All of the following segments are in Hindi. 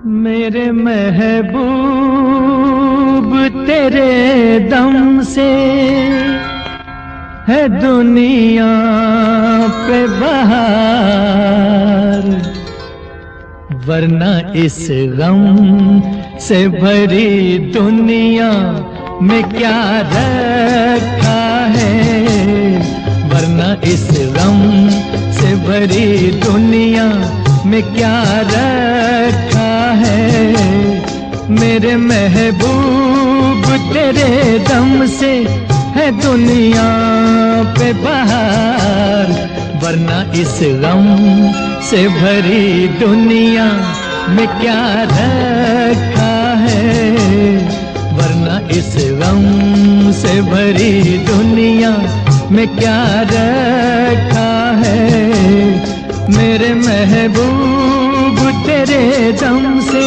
मेरे महबूब तेरे दम से है दुनिया पे बहार, वरना इस गम से भरी दुनिया में क्या रखा है, वरना इस गम से भरी दुनिया में क्या रखा है। मेरे महबूब तेरे दम से है दुनिया पे बहार, वरना इस गम से भरी दुनिया में क्या रखा है, वरना इस गम से भरी दुनिया में क्या रखा है। मेरे महबूब तेरे दम से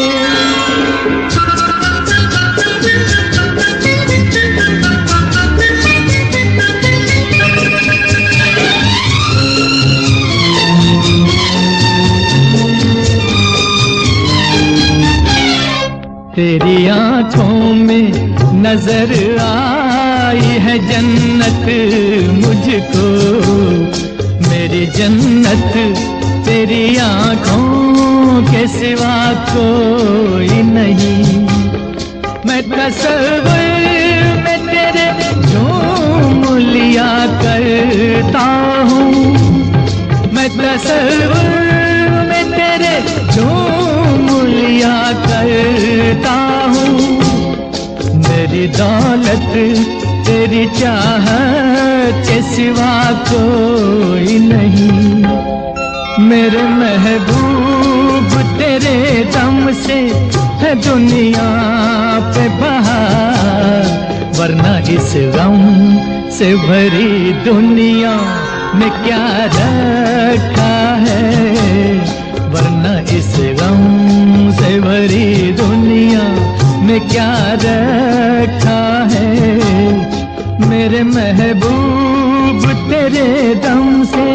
तेरी आँखों में नजर आई है जन्नत मुझको, मेरी जन्नत तेरी आँखों के सिवा कोई नहीं। मैं तस्वीर में तेरे झूम लिया करता हूँ, मैं तस्वीर में तेरे झूम लिया करता हूँ। मेरी दौलत तेरी चाहत के सिवा कोई नहीं। मेरे महबूब तेरे दम से है दुनिया पे बहार, वरना इस गम से भरी दुनिया में क्या रखा है, वरना इस गम से भरी दुनिया में क्या रखा है। मेरे महबूब तेरे दम से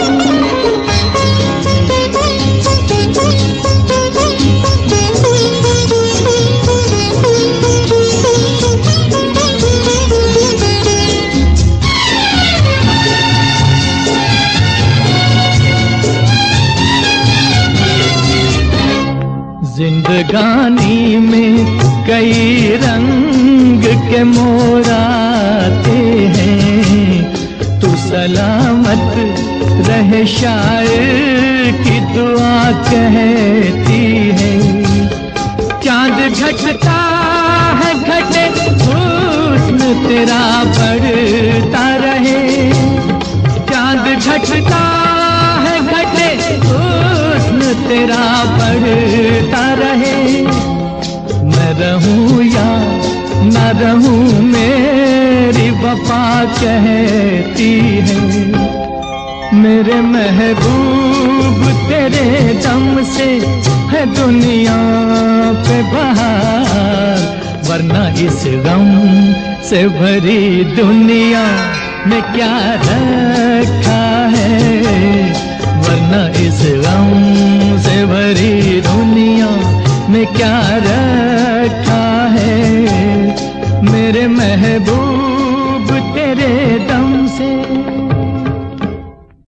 जिंदगानी में कई रंग के मोड़ आते हैं, तू सलामत रहे शायर की दुआ कहती है। चांद घटता है घटे हुस्न तेरा बढ़ता रहे, चांद घटता है घटे हुस्न तेरा बढ़ता रहे। मैं रहूं या न रहूं मेरी वफा कहती है। मेरे महबूब तेरे दम से है दुनिया पे बहार, वरना इस गम से भरी दुनिया में क्या रखा है, वरना इस गम से भरी दुनिया में क्या